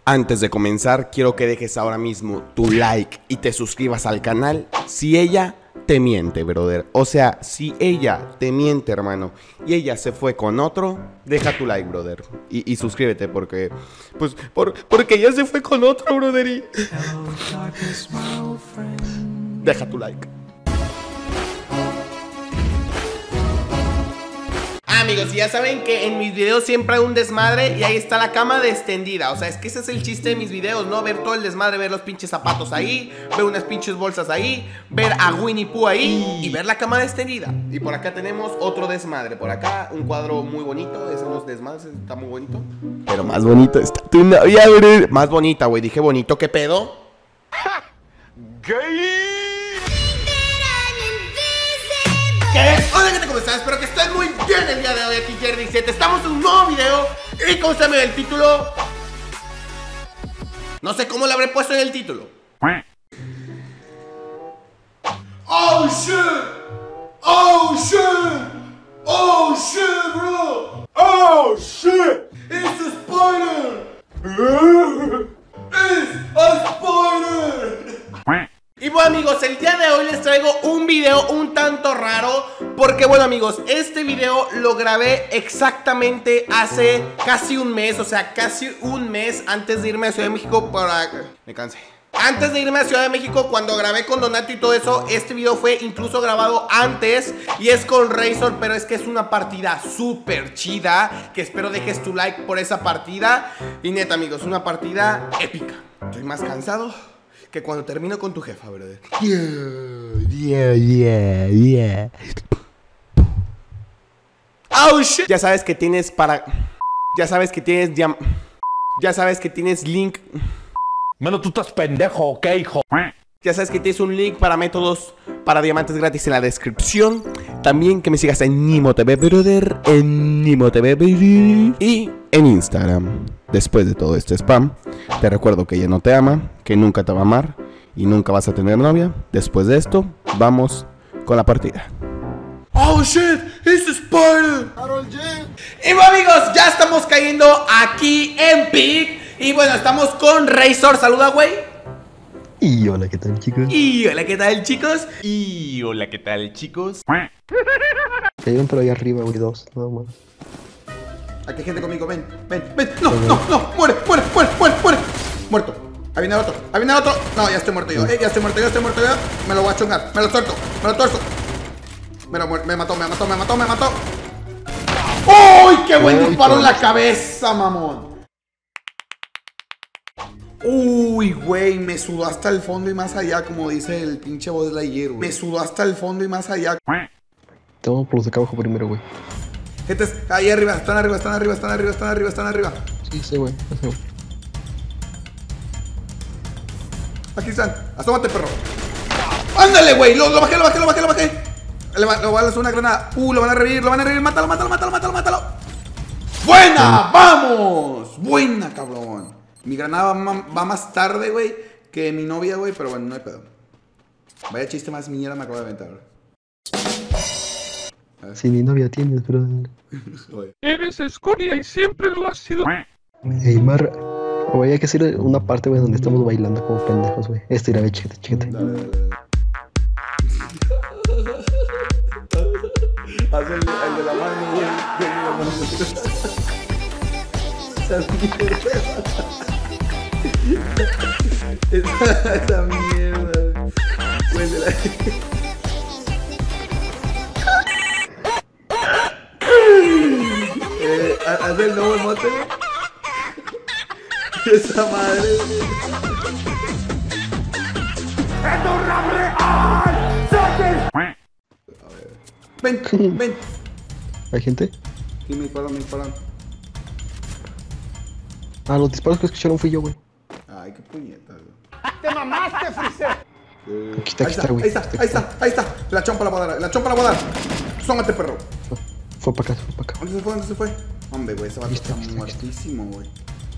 Antes de comenzar, quiero que dejes ahora mismo tu like y te suscribas al canal si ella te miente, brother. O sea, si ella te miente, hermano, y ella se fue con otro, deja tu like, brother. Y suscríbete porque, pues, porque ella se fue con otro, brother. Y... deja tu like. Amigos, ya saben que en mis videos siempre hay un desmadre y ahí está la cama de extendida. O sea, es que ese es el chiste de mis videos, ¿no? Ver todo el desmadre, ver los pinches zapatos ahí, ver unas pinches bolsas ahí, ver a Winnie Pooh ahí y ver la cama de extendida. Y por acá tenemos otro desmadre. Por acá un cuadro muy bonito, ese no es desmadre, ese está muy bonito. Pero más bonito está tu novia, bro. Más bonita, güey, dije bonito, ¿qué pedo? ¡Gay! ¿Qué? Hola gente, ¿cómo están? Espero que estén muy bien el día de hoy. Aquí Jerry7. Estamos en un nuevo video. Y como se me ve el título, no sé cómo le habré puesto en el título. Oh shit. Oh shit. Oh shit, bro. Oh shit. It's a spider. It's a spider. Y bueno amigos, el día de hoy les traigo un video un tanto raro. Porque bueno amigos, este video lo grabé exactamente hace casi un mes. O sea, casi un mes antes de irme a Ciudad de México para... me cansé. Antes de irme a Ciudad de México, cuando grabé con Donato y todo eso, este video fue incluso grabado antes. Y es con Razor, pero es que es una partida súper chida, que espero dejes tu like por esa partida. Y neta amigos, una partida épica. Estoy más cansado que cuando termino con tu jefa, brother. Yeah. Oh shit. Ya sabes que tienes para... Ya sabes que tienes link. Mano, tú estás pendejo, ¿ok, hijo? Ya sabes que tienes un link para métodos para diamantes gratis en la descripción. También que me sigas en Nimo TV, brother. En Nimo TV, baby. Y en Instagram. Después de todo este spam, te recuerdo que ella no te ama, que nunca te va a amar y nunca vas a tener novia. Después de esto, vamos con la partida. Oh shit, it's a spider. Y bueno amigos, ya estamos cayendo aquí en Peak. Y bueno, estamos con Razor. Saluda, güey. Y hola, ¿qué tal, chicos? Y hola, ¿qué tal, chicos? Y hola, ¿qué tal, chicos? Cayeron pero ahí arriba, güey, dos, nada más. Aquí hay gente conmigo, ven. No, muere. Muerto. Ahí viene el otro. No, ya estoy muerto yo. Ya estoy muerto yo. Me lo voy a chungar. Me lo tuerzo. Me mató. ¡Uy! ¡Qué buen disparo en la cabeza, mamón! Uy, güey, me sudó hasta el fondo y más allá, como dice el pinche Buzz Lightyear, güey. Me sudó hasta el fondo y más allá. Te vamos por los de acá abajo primero, güey. Gente, ahí arriba, están arriba. Sí, güey, Aquí están, asómate, perro. ¡Ándale, güey! Lo bajé. Le voy a lanzar una granada. Lo van a revivir, mátalo. ¡Buena! ¡Vamos! ¡Buena, cabrón! Mi granada va más tarde, güey, que mi novia, güey, pero bueno, no hay pedo. Vaya chiste más mierda me acabo de aventar, güey. Si ni novia tienes, bro. Eres escoria y siempre lo has sido. Ey, Mar, güey, hay que hacer una parte, güey, donde estamos bailando como pendejos, güey. Mira, ve, chécate. Dale. Haz el de la mano, güey. Esa mierda. Huéndela. Haz el nuevo emote. Esa madre. Ven. ¿Hay gente? Sí, me disparan. Ah, los disparos que escucharon fui yo, güey. Ay, qué puñeta, güey. ¡Te mamaste, Freezer! Aquí está, güey. Ahí está. La chompa la voy a dar. Sómate, perro. Fue para acá. ¿Dónde se fue? Hombre, güey, ese vato está muertísimo, güey.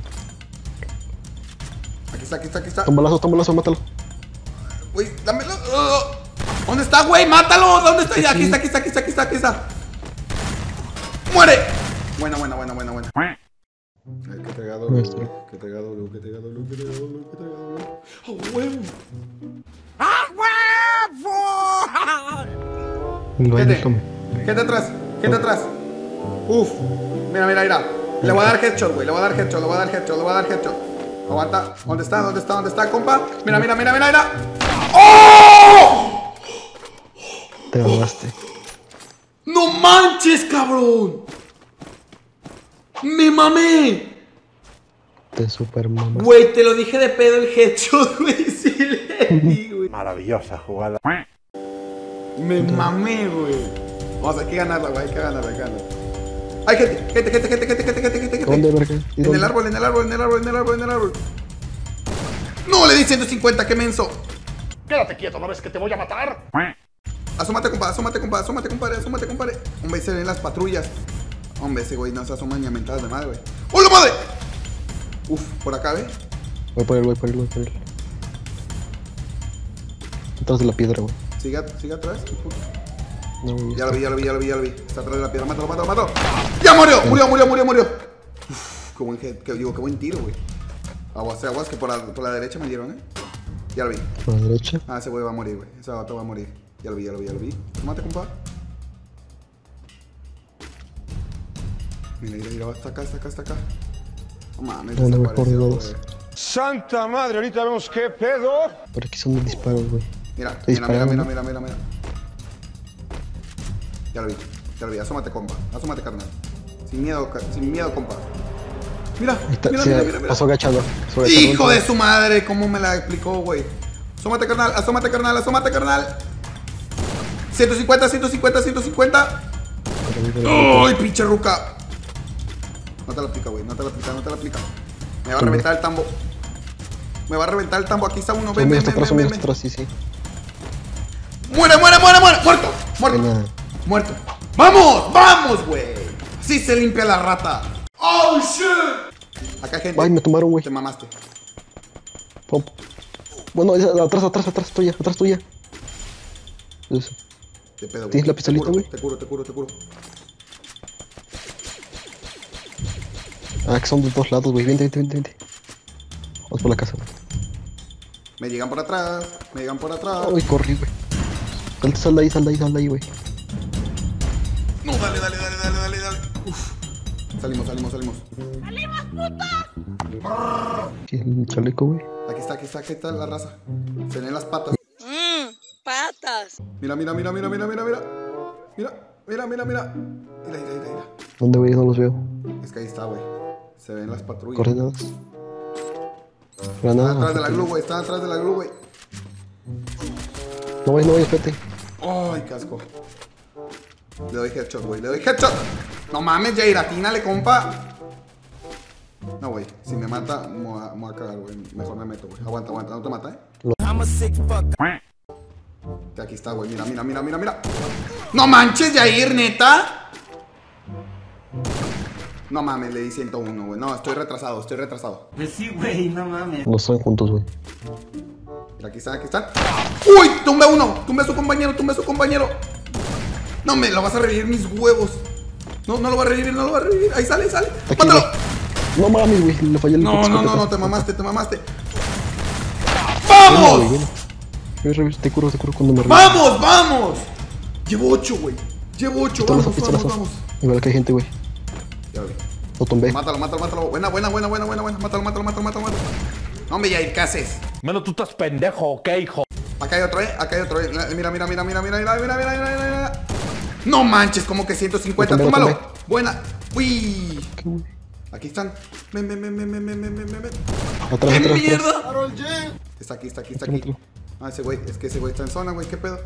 Aquí está. Tómalazo, mátalo. Güey, dámelo. ¿Dónde está, güey? ¡Mátalo! ¿Dónde está? Aquí está. ¡Muere! Buena. traiga No, W, esto. que traiga W, que traiga W, que traiga W, que traiga W. ¡A huevo! Gente atrás, gente atrás. Uf, mira, mira, mira. Le voy a dar headshot, güey. Le voy a dar headshot, le voy a dar headshot, le voy a dar headshot. Aguanta. ¿Dónde está? ¿Dónde está? ¿Dónde está, compa? Mira, mira, mira, mira, mira. ¡Oh! Te mamaste. ¡No manches, cabrón! ¡Me mamé! Te super mamaste. Güey, te lo dije de pedo el headshot, güey. Sí le di, güey. Maravillosa jugada. Me mamé, güey. Vamos, hay que ganarla, güey. Hay que ganarla, hay que ganarla. ¡Hay gente! ¡Gente, gente, gente, gente, gente, gente, gente! ¿Dónde, verga? ¿Y En dónde? el árbol, en el árbol, en el árbol, en el árbol, en el árbol. ¡No! Le di 150, qué menso. Quédate quieto, ¿no ves que te voy a matar? Asómate, compa, asómate, compa, asómate, compadre, asómate, compadre. Hombre, se ven las patrullas. Hombre, ese güey no se asoma ni a mentadas de madre, güey. ¡Hola, madre! Uf, por acá, ¿ve? Voy por él, voy por él, voy por él. Atrás de la piedra, güey. Sigue atrás. No, güey. Ya lo vi, ya lo vi, ya lo vi, ya lo vi. Está atrás de la piedra. Mátalo, mátalo, mátalo. ¡Ya murió! Murió, murió, murió, murió. Uf, qué buen head, qué buen tiro, güey. Aguas, aguas, que por la derecha me dieron, Ya lo vi. Por la derecha. Ah, ese güey va a morir, güey. Ese vato va a morir. Ya lo vi, ya lo vi, ya lo vi. Mate, compa. Mira, mira, mira. Está acá, está acá, está acá. No mames, ¿Dónde voy desapareció, por güey. dos? Santa madre, ahorita vemos qué pedo. Por aquí son los disparos, güey. Mira, Estoy mira, mira, disparando, mira, mira, mira, mira. Ya lo vi, ya lo vi. Asómate, compa. Asómate, carnal. Sin miedo, compa. Mira, Ahí está, mira, sí, mira, mira, mira. pasó agachado. Hijo de su madre, ¿cómo me la explicó, güey? Asómate, carnal, asómate, carnal, asómate, carnal. 150, 150, 150. ¡Ay, pinche ruca! No te la aplica, güey, no te la aplica, no te la aplica. Me va a reventar el tambo. Me va a reventar el tambo, aquí está uno, ven, ven, ven, ven, ven. atrás, sí, sí. ¡Muere, muere, muere, muere! ¡Muerto! ¡Muerto! Pena. ¡Muerto! ¡Vamos! ¡Vamos, güey! ¡Sí se limpia la rata! ¡Oh, shit! Acá hay gente. Ay, me tomaron, güey. Te mamaste. Pum. Bueno, atrás tuya, atrás tuya. Eso. Te pedo, güey. ¿Tienes la pistolita, Te curo, güey? Te curo, te curo, te curo. Ah, que son de dos lados, güey. Vente, vente, vente, vente. Vamos por la casa, güey. Me llegan por atrás, me llegan por atrás. Ay, corrí, güey. Sal de ahí, güey. No, dale, dale, dale, dale, dale, dale. Uf. Salimos, salimos, salimos. Aquí el chaleco, güey. Aquí está la raza. Se ven las patas. Patas. Mira, mira, mira, mira, mira, mira, mira. Mira, mira, mira, mira. Mira, mira, mira, mira. ¿Dónde, güey? No los veo. Es que ahí está, güey. Se ven las patrullas. Coordenadas. Están Granada. atrás de la glue, güey. Están atrás de la glue, güey. No, güey, espérate. Ay, casco. Le doy headshot, güey. Le doy headshot. No mames, Jair, atínale, compa. No, güey. Si me mata, me voy a cagar, güey. Mejor me meto, güey. Aguanta, aguanta. No te mata, Aquí está, güey. Mira, mira, mira, mira, mira. No manches, Jair, neta. No mames, le di 101, güey. No, estoy retrasado, estoy retrasado. Pues sí, güey, no mames. No están juntos, güey. Mira, aquí están, aquí están. ¡Uy! Tumbe uno. Tumbe a su compañero, tumbe a su compañero. No me lo vas a revivir mis huevos. No, no lo va a revivir, no lo va a revivir. Ahí sale, sale. Aquí, ¡Mátalo! No mames, güey. Le fallé el No, no, no, escopeta. no, te mamaste, te mamaste. Venga, ¡Vamos! güey, ven. Te curo cuando me revives. ¡Vamos, vamos! Llevo 8, güey. Llevo 8, Pistolazo, vamos, vamos, pistolazo. vamos. Igual que hay gente, güey. Ya lo vi. Lo tumbé. Mátalo, mátalo, mátalo. Buena, buena, buena, buena, buena, buena. Mátalo, mátalo, mátalo, mátalo, mátalo. No, hombre, Jair, ¿qué haces? Menos tú estás pendejo, ¿ok, hijo? Acá hay otro, acá hay otro, Mira, mira, mira, mira, mira, mira, mira, mira, mira, mira. No manches, como que 150. Lo tumbé, Túmbalo. lo tumbé. Buena. Uy. ¿Qué, güey? Aquí están. Ven, ven, ven, ven, ven, ven, ven, ven, ven. Atrás, ¡Qué atrás, mierda! atrás. Está aquí, está aquí, está Otro, aquí. otro. Ah, ese güey, es que ese güey está en zona, güey, ¿qué pedo?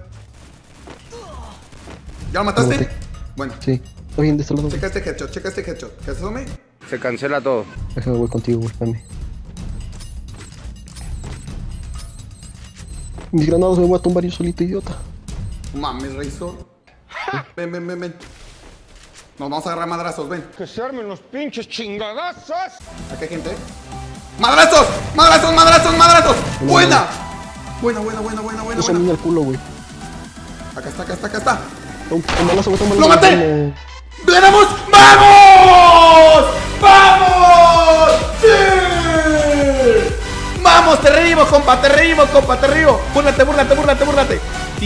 ¿Ya lo Lo mataste? maté. Bueno, Sí. Está bien de este lado. checa este headshot, checa este headshot. ¿Qué haces, hombre? Se cancela todo. Déjame, voy contigo, güey. Dame. Mis granadas me voy a tumbar yo solito, idiota. Mames, Razor. Ven, ven, ven, ven. Nos vamos a agarrar madrazos, ven. Que se armen los pinches chingadazos. Acá hay gente, ¡madrazos! ¡Madrazos, madrazos, madrazos! ¡Buena! Buena, buena, buena, buena, buena, Esa buena. niña al culo, güey. Acá está, acá está, acá está. Tómalazo, güey, tómalazo. ¡Lo maté! No. ¡Ganamos! ¡Vamos! ¡Vamos! Vamos, te revivo, compa, te revivo, compa, te revivo. Búrlate, búrlate, búrlate, búrlate.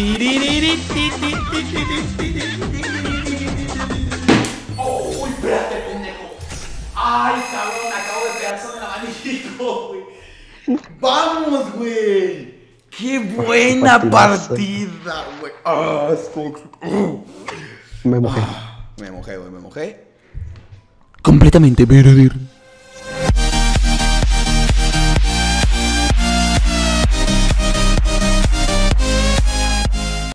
Oh, uy, espérate, pendejo. Ay, cabrón, acabo de pegar sobre el abanico, güey. Vamos, güey. Qué buena partida, güey. Ah, Me mojé. Me mojé, güey, me mojé. Completamente verdadero.